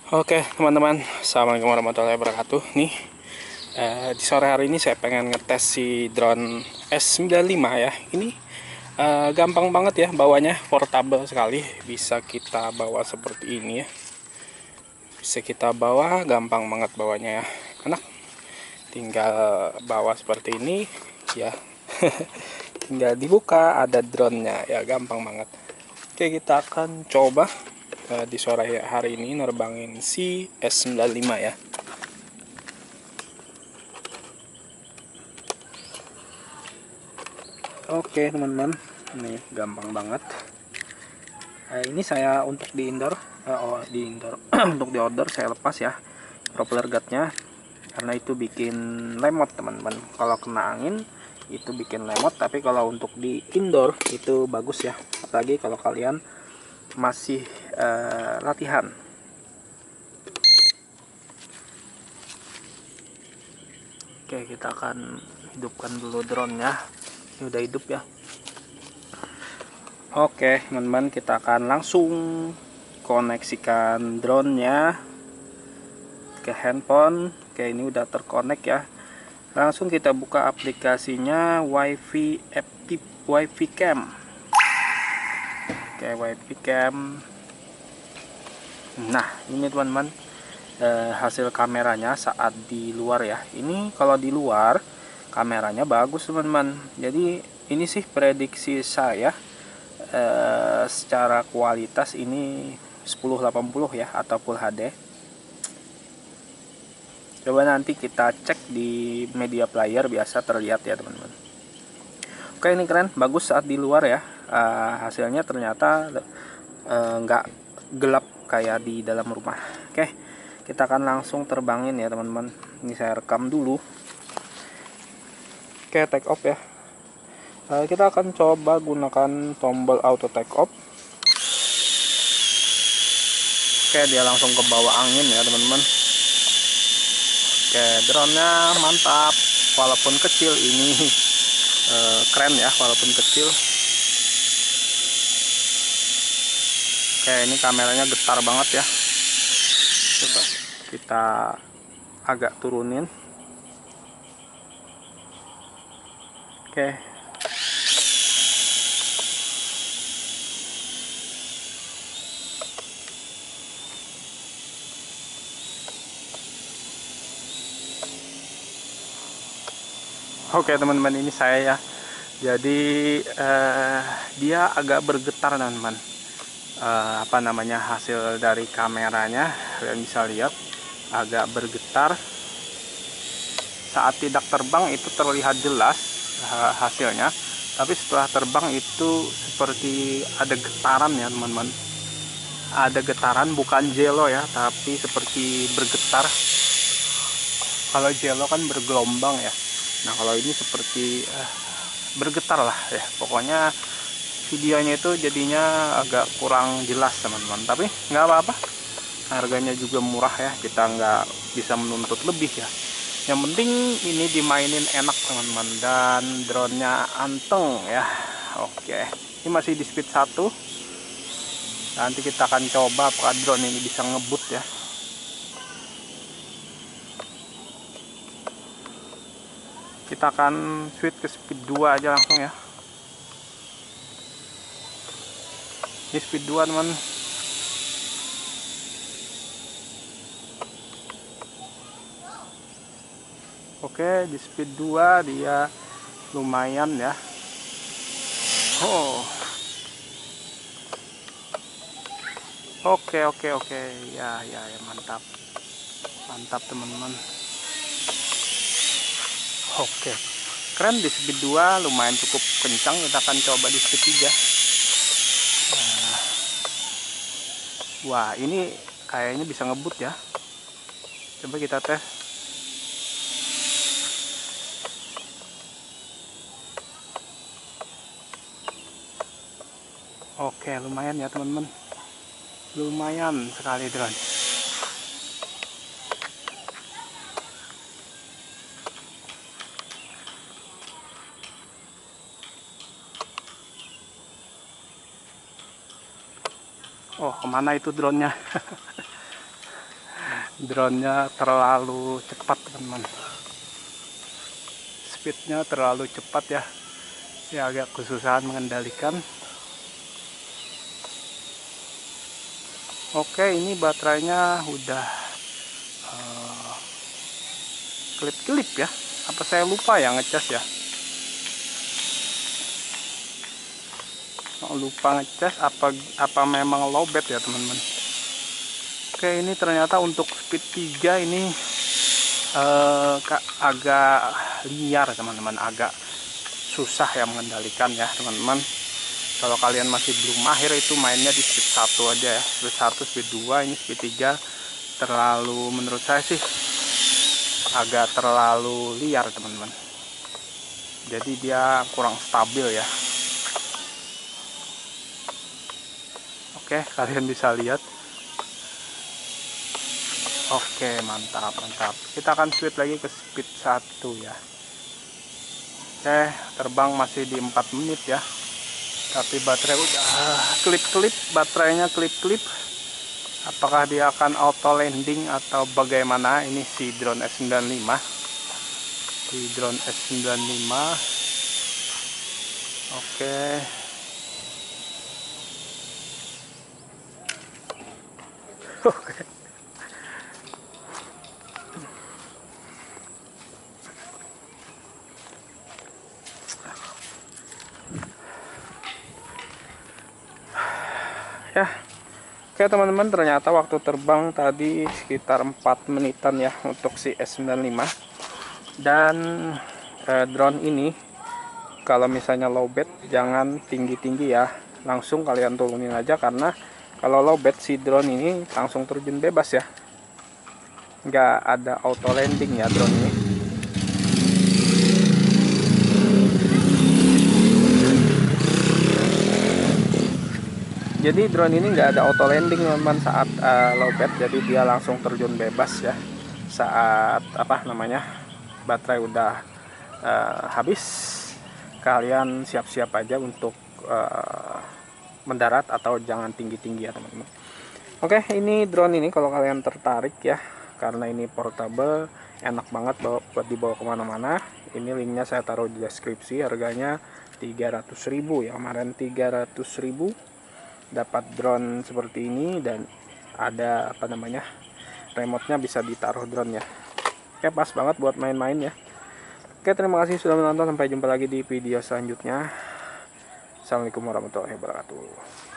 Oke teman-teman, assalamualaikum warahmatullahi wabarakatuh. Nih di sore hari ini saya pengen ngetes si drone S95 ya. Ini gampang banget ya bawanya, portable sekali. Bisa kita bawa seperti ini ya. Bisa kita bawa, gampang banget bawanya ya. Enak. Tinggal bawa seperti ini ya. Tinggal dibuka, ada drone-nya ya, gampang banget. Oke, kita akan coba di sore hari ini nerbangin si S95 ya. Oke teman-teman, ini gampang banget. Ini saya untuk di indoor, untuk di outdoor saya lepas ya propeller guardnya, karena itu bikin lemot teman-teman. Kalau kena angin itu bikin lemot, tapi kalau untuk di indoor itu bagus ya, apalagi kalau kalian masih latihan. Oke, kita akan hidupkan dulu drone-nya. Ini udah hidup ya. Oke teman-teman, kita akan langsung koneksikan drone-nya ke handphone. Oke, ini udah terkonek ya. Langsung kita buka aplikasinya WiFi Cam. Oke, WiFi Cam. Nah ini teman-teman, hasil kameranya saat di luar ya. Ini kalau di luar kameranya bagus teman-teman. Jadi ini sih prediksi saya, secara kualitas ini 1080 ya atau Full HD. Coba nanti kita cek di media player, biasa terlihat ya teman-teman. Oke, ini keren, bagus saat di luar ya. Hasilnya ternyata nggak gelap kayak di dalam rumah. Oke, kita akan langsung terbangin ya teman-teman. Ini saya rekam dulu. Oke, take off ya. Kita akan coba gunakan tombol auto take off. Oke, dia langsung ke bawah angin ya teman-teman. Oke, drone-nya mantap. Walaupun kecil ini keren ya, walaupun kecil. Oke, ini kameranya getar banget ya. Coba kita agak turunin. Oke. Oke teman-teman, ini saya ya. Jadi dia agak bergetar teman-teman. Apa namanya, hasil dari kameranya kalian bisa lihat agak bergetar. Saat tidak terbang itu terlihat jelas hasilnya, tapi setelah terbang itu seperti ada getaran ya teman-teman. Ada getaran, bukan jelo ya, tapi seperti bergetar. Kalau jelo kan bergelombang ya. Nah kalau ini seperti bergetar lah ya. Pokoknya videonya itu jadinya agak kurang jelas teman-teman, tapi nggak apa-apa. Harganya juga murah ya, kita nggak bisa menuntut lebih ya. Yang penting ini dimainin enak teman-teman, dan drone-nya anteng ya. Oke, ini masih di speed 1. Nanti kita akan coba apakah drone ini bisa ngebut ya. Kita akan switch ke speed 2 aja langsung ya. Ini speed 2 teman. Oke, di speed 2 dia lumayan ya. Oh. Oke, ya mantap. Mantap teman-teman. Oke. Keren di speed 2, lumayan cukup kencang. Kita akan coba di speed 3. Wah, ini kayaknya bisa ngebut ya. Coba kita tes. Oke, lumayan ya teman-teman. Lumayan sekali drone. Oh, kemana itu drone-nya? drone-nya terlalu cepat teman-teman, speednya terlalu cepat ya, agak kesusahan mengendalikan. Oke, ini baterainya udah kelip-kelip ya, apa saya lupa ya ngecas ya, lupa ngecas apa memang lowbat ya teman-teman. Oke, ini ternyata untuk speed 3 ini agak liar teman-teman, agak susah ya mengendalikan ya teman-teman. Kalau kalian masih belum mahir itu mainnya di speed 1 aja ya, speed 1, speed 2, ini speed 3 terlalu, menurut saya sih agak terlalu liar teman-teman, jadi dia kurang stabil ya. Oke, kalian bisa lihat. Oke, mantap. Kita akan switch lagi ke speed 1 ya. Oke, terbang masih di 4 menit ya, tapi baterai udah kelip-kelip, baterainya kelip-kelip. Apakah dia akan auto landing atau bagaimana? Ini si drone S95, oke. Oke. Ya, oke teman-teman, ternyata waktu terbang tadi sekitar 4 menitan ya untuk si S95. Dan drone ini kalau misalnya lowbat jangan tinggi-tinggi ya, langsung kalian turunin aja, karena kalau lowbat si drone ini langsung terjun bebas ya, nggak ada auto landing ya drone ini. Jadi drone ini nggak ada auto landing teman saat lowbat, jadi dia langsung terjun bebas ya saat baterai udah habis. Kalian siap-siap aja untuk mendarat atau jangan tinggi-tinggi ya teman-teman. Oke, ini drone ini kalau kalian tertarik ya, karena ini portable, enak banget buat dibawa kemana-mana. Ini linknya saya taruh di deskripsi. Harganya 300.000 ya, kemarin 300.000 dapat drone seperti ini, dan ada remote-nya bisa ditaruh drone ya. Oke, pas banget buat main-main ya. Oke, terima kasih sudah menonton, sampai jumpa lagi di video selanjutnya. Assalamualaikum warahmatullahi wabarakatuh.